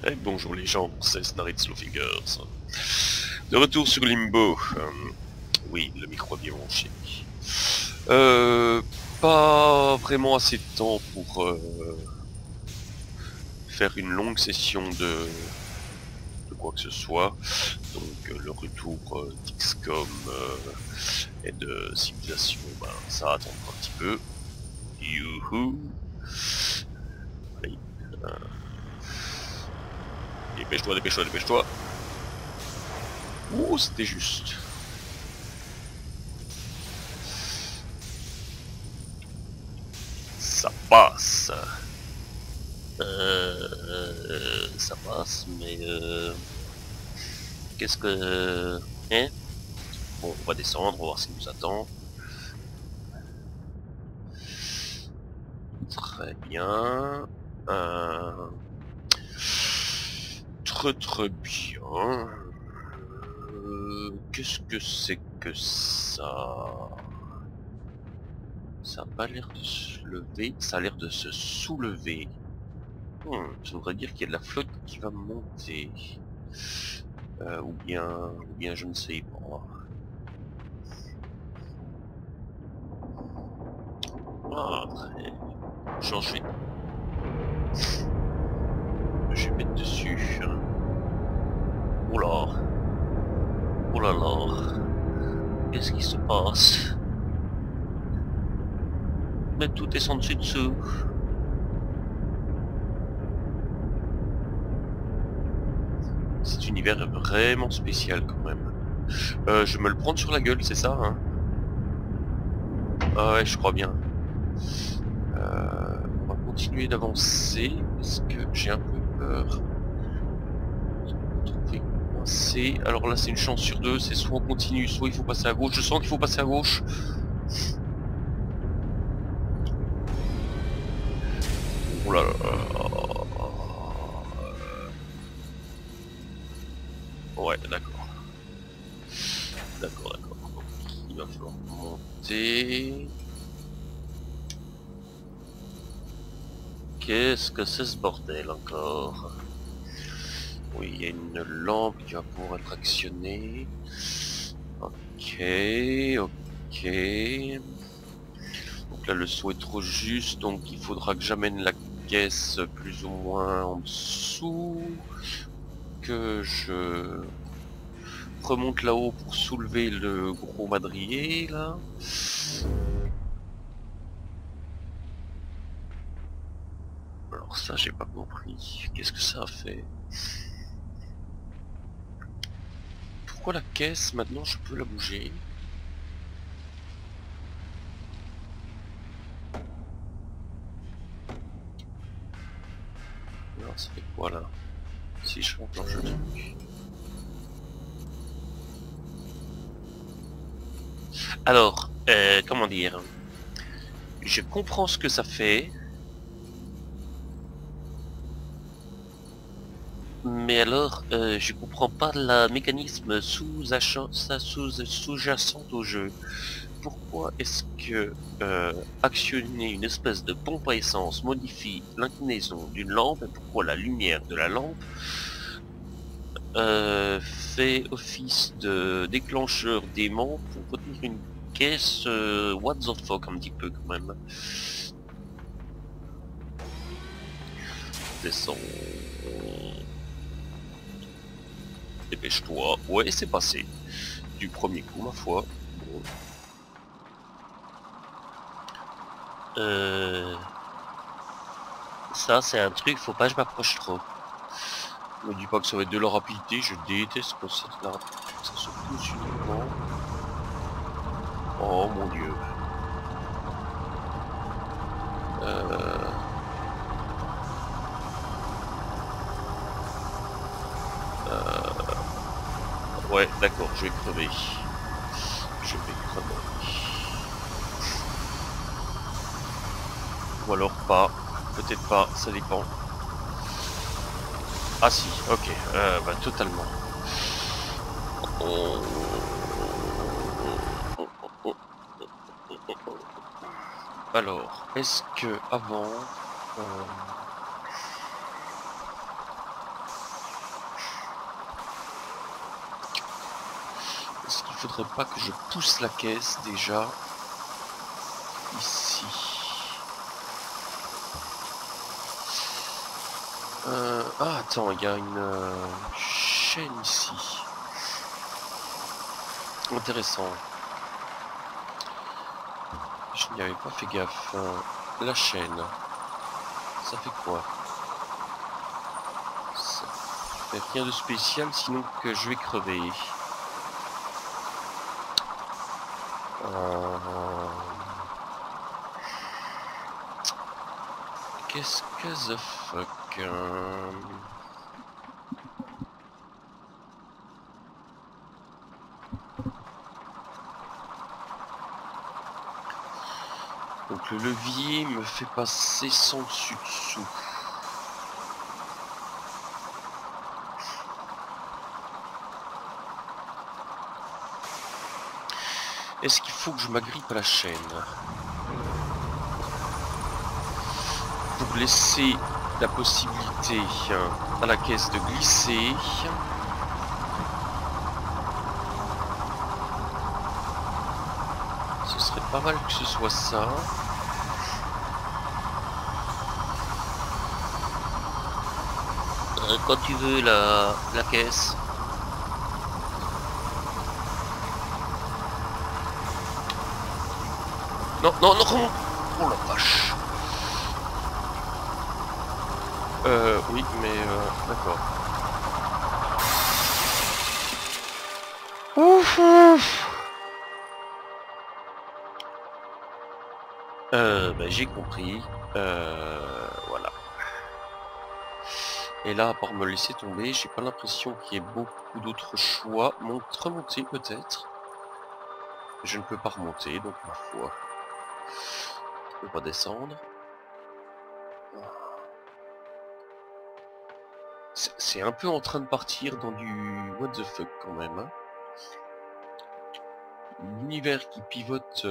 Eh, bonjour les gens, c'est Snarit Slowfingers. De retour sur Limbo. Oui, le micro a bien branché. Pas vraiment assez de temps pour faire une longue session de quoi que ce soit. Donc le retour d'XCOM et de Civilization, ben, ça va attendre un petit peu. Youhou. Allez. Dépêche-toi, dépêche-toi, dépêche-toi. Ouh, c'était juste. Ça passe. Ça passe, mais qu'est-ce que... Hein? Bon, on va descendre, on va voir ce qui nous attend. Très bien. Très bien. Qu'est-ce que c'est que ça? Ça a pas l'air de se lever, ça a l'air de se soulever. Ça voudrait dire qu'il y a de la flotte qui va monter. Ou bien je ne sais pas. Ah, très... Changer. Je vais mettre dessus. Oula. Oh là là. Qu'est-ce qui se passe? Mais tout est sans dessus dessous. Cet univers est vraiment spécial quand même. Je vais me le prendre sur la gueule, c'est ça, hein? Ah ouais, je crois bien. On va continuer d'avancer parce que j'ai un peu peur. Alors là, c'est une chance sur deux. C'est soit on continue, soit il faut passer à gauche. Je sens qu'il faut passer à gauche. Oh là là. Ouais, d'accord. D'accord. Donc, il va falloir monter. Qu'est-ce que c'est ce bordel encore? Oui, il y a une lampe qui va pouvoir être actionnée. Ok. Donc là, le saut est trop juste, donc il faudra que j'amène la caisse plus ou moins en dessous. Que je remonte là-haut pour soulever le gros madrier, là. Alors ça, j'ai pas compris. Qu'est-ce que ça a fait? Pourquoi la caisse, maintenant, je peux la bouger? Alors, ça fait quoi, là? Si je enclenche le truc. Alors, comment dire? Je comprends ce que ça fait. Mais alors, je comprends pas le mécanisme sous-jacent au jeu. Pourquoi est-ce que actionner une espèce de pompe à essence modifie l'inclinaison d'une lampe et pourquoi la lumière de la lampe fait office de déclencheur d'aimant pour retenir une caisse what the fuck un petit peu quand même. Descends. Dépêche-toi. Ouais, c'est passé. Du premier coup, ma foi. Bon. Ça, c'est un truc, faut pas que je m'approche trop. Me dis pas que ça va être de la rapidité, je déteste quand c'est de la rapidité. Ça se pousse uniquement. Oh mon dieu. Ouais, d'accord, je vais crever. Je vais crever. Ou alors pas. Peut-être pas, ça dépend. Ah si, ok, bah totalement. Alors, est-ce que avant... faudrait pas que je pousse la caisse déjà ici. Ah attends, il y a une chaîne ici. Intéressant. Je n'y avais pas fait gaffe. La chaîne. Ça fait quoi? Ça fait rien de spécial, sinon que je vais crever. Qu'est-ce que the fuck? Donc le levier me fait passer sans dessus-dessous. Est-ce qu'il faut que je m'agrippe à la chaîne pour laisser la possibilité à la caisse de glisser? Ce serait pas mal que ce soit ça. Quand tu veux la caisse. Non, non, non. Oh la vache. Oui, mais d'accord. Ouf, ouf. Bah, j'ai compris. Voilà. Et là, à part me laisser tomber, j'ai pas l'impression qu'il y ait beaucoup d'autres choix. Remonter peut-être. Je ne peux pas remonter, donc ma foi. On va descendre. C'est un peu en train de partir dans du what the fuck quand même. Hein. L'univers qui pivote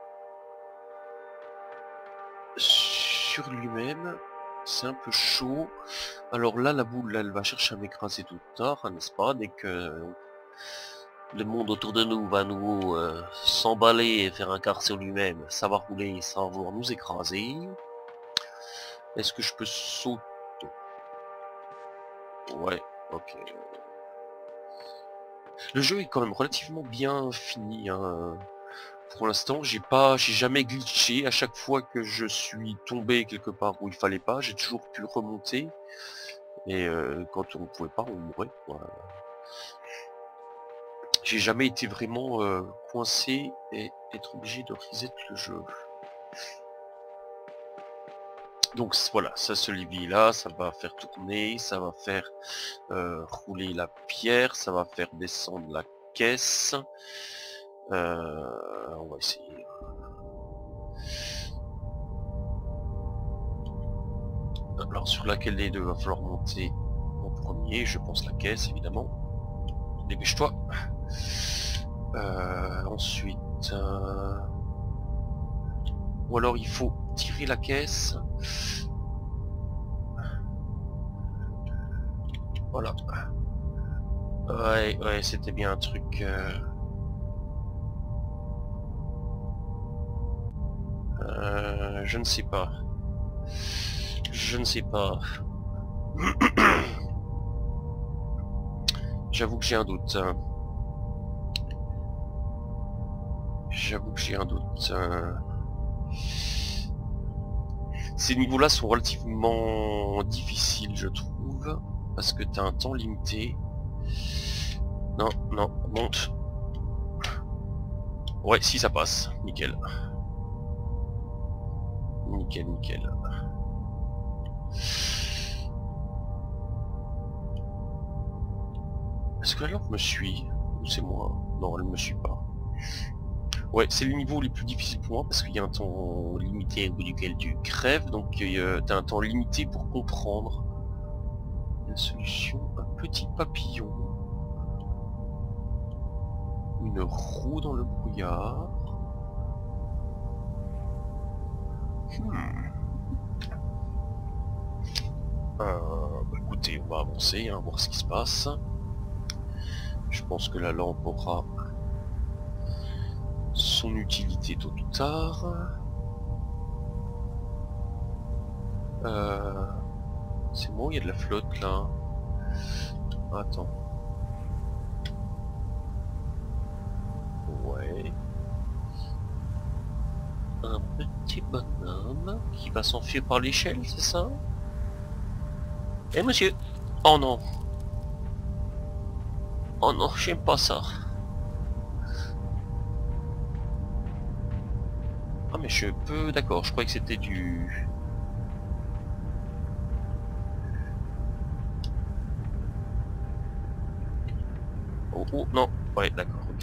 sur lui-même, c'est un peu chaud. Alors là, la boule, là, elle va chercher à m'écraser tout tard, hein, n'est-ce pas? Dès que le monde autour de nous va nous s'emballer et faire un quart sur lui-même, ça va rouler sans vouloir nous écraser. Est-ce que je peux sauter? Ouais, ok. Le jeu est quand même relativement bien fini. Hein. Pour l'instant, j'ai jamais glitché. À chaque fois que je suis tombé quelque part où il fallait pas, j'ai toujours pu remonter. Et quand on ne pouvait pas, on mourait. Quoi. J'ai jamais été vraiment coincé et être obligé de reset le jeu. Donc voilà, ça se levier là, ça va faire tourner, ça va faire rouler la pierre, ça va faire descendre la caisse. On va essayer. Alors sur laquelle des deux va falloir monter en premier? Je pense la caisse évidemment. Dépêche-toi. Ensuite... Ou alors il faut tirer la caisse. Voilà. Ouais, c'était bien un truc... je ne sais pas. Je ne sais pas. J'avoue que j'ai un doute. J'avoue que j'ai un doute. Ces niveaux-là sont relativement difficiles, je trouve, parce que tu as un temps limité. Non, non, monte. Ouais, si ça passe, nickel. Nickel, nickel. Est-ce que la lampe me suit? Ou c'est moi? Non, elle me suit pas. Ouais, c'est le niveau les plus difficiles pour moi parce qu'il y a un temps limité au bout duquel tu crèves, donc t'as un temps limité pour comprendre. La solution, un petit papillon. Une roue dans le brouillard. Bah écoutez, on va avancer, hein, voir ce qui se passe. Je pense que la lampe aura son utilité tôt ou tard. C'est bon, il y a de la flotte là. Attends. Ouais. Un petit bonhomme qui va s'enfuir par l'échelle, c'est ça? Eh monsieur! Oh non! Oh non, j'aime pas ça. Ah mais je peux... D'accord, je croyais que c'était du... Oh, oh non, ouais d'accord, ok.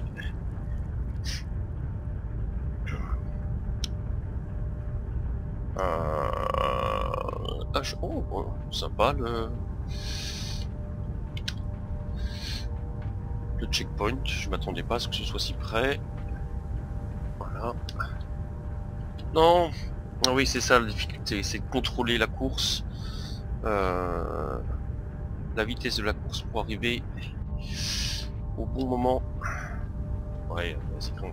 Oh, oh, sympa le checkpoint, je m'attendais pas à ce que ce soit si près. Voilà. Non. Ah oui, c'est ça la difficulté, c'est de contrôler la course. La vitesse de la course pour arriver au bon moment. Ouais, c'est grimpe.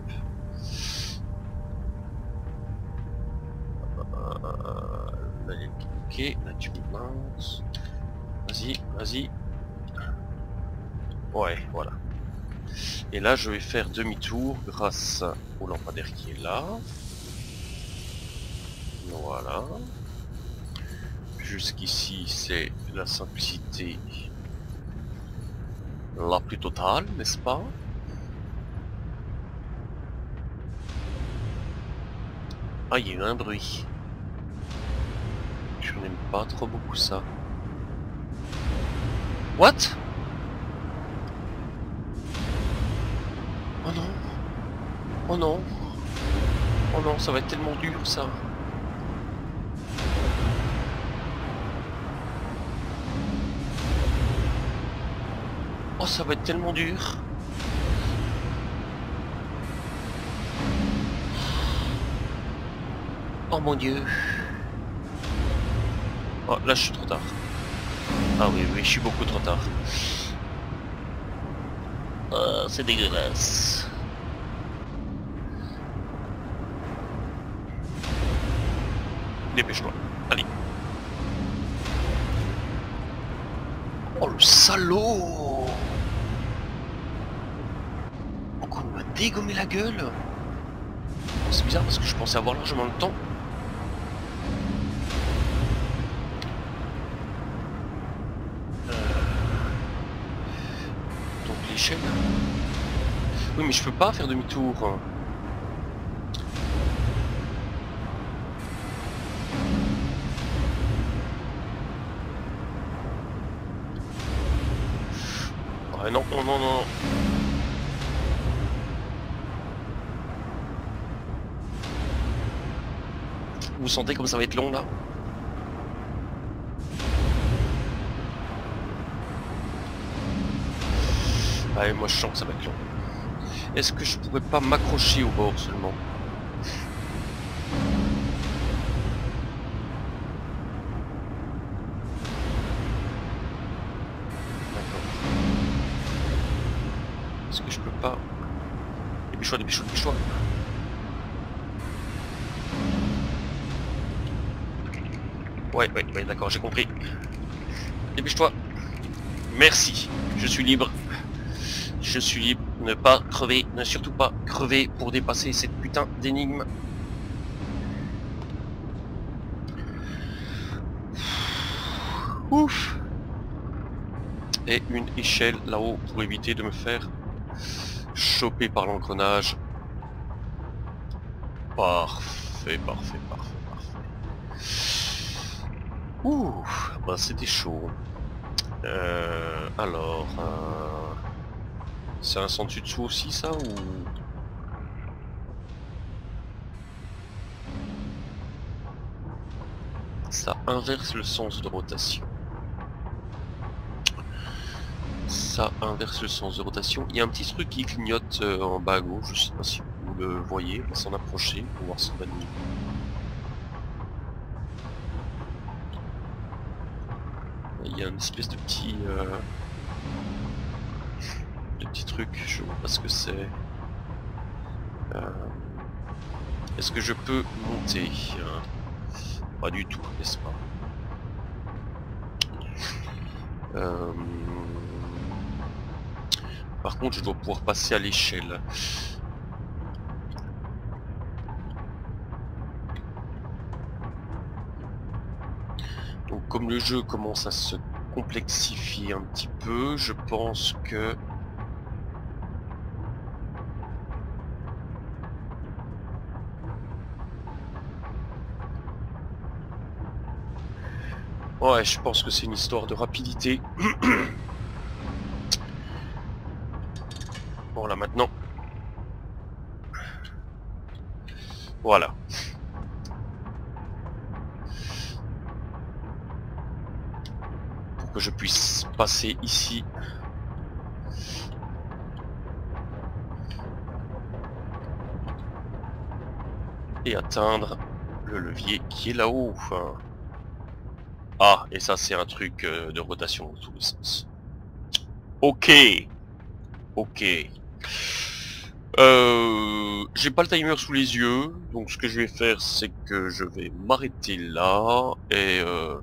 Là, ok, là tu mince. Vas-y, vas-y. Ouais, voilà. Et là, je vais faire demi-tour grâce au lampadaire qui est là. Voilà. Jusqu'ici, c'est la simplicité la plus totale, n'est-ce pas? Ah, il y a eu un bruit. Je n'aime pas trop beaucoup ça. What? Oh non. Oh non. Oh non, ça va être tellement dur ça. Oh, ça va être tellement dur. Oh mon dieu. Oh, là je suis trop tard. Ah oui, oui, je suis beaucoup trop tard. Oh, c'est dégueulasse. Dépêche-toi. Allez. Oh le salaud! Oh, qu'on m'a dégommé la gueule! C'est bizarre parce que je pensais avoir largement le temps. Donc l'échelle. Oui mais je peux pas faire demi-tour. Ouais non, non, non, non. Vous sentez comme ça va être long là? Ouais, moi je sens que ça va être long. Est-ce que je pourrais pas m'accrocher au bord seulement? D'accord. Est-ce que je peux pas... Dépêche-toi, dépêche-toi, dépêche-toi. Ouais, ouais, ouais, d'accord, j'ai compris. Dépêche-toi. Merci, je suis libre. Je suis libre. Ne pas crever, ne surtout pas crever pour dépasser cette putain d'énigme. Ouf. Et une échelle là-haut pour éviter de me faire choper par l'engrenage. Parfait, parfait, parfait, parfait. Ouh, bah c'était chaud. Alors... C'est un sens dessus dessous aussi ça ou... Ça inverse le sens de rotation. Ça inverse le sens de rotation. Il y a un petit truc qui clignote en bas à gauche, je sais pas si vous le voyez, on va s'en approcher pour voir son niveau. Il y a une espèce de petit truc, je vois pas ce que c'est. Est-ce que je peux monter? Pas du tout, n'est-ce pas? Par contre, je dois pouvoir passer à l'échelle. Donc comme le jeu commence à se complexifier un petit peu, je pense que... Ouais, je pense que c'est une histoire de rapidité. Bon, là maintenant. Voilà. Pour que je puisse passer ici. Et atteindre le levier qui est là-haut. Enfin... Ah, et ça c'est un truc de rotation dans tous les sens. Ok. Ok. J'ai pas le timer sous les yeux, donc ce que je vais faire c'est que je vais m'arrêter là, et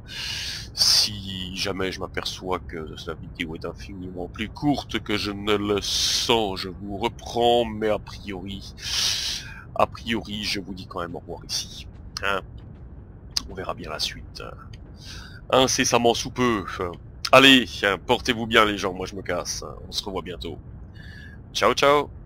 si jamais je m'aperçois que la vidéo est infiniment plus courte que je ne le sens, je vous reprends, mais a priori je vous dis quand même au revoir ici. Hein, on verra bien la suite. Incessamment sous peu. Allez, portez-vous bien les gens, moi je me casse. On se revoit bientôt. Ciao ciao.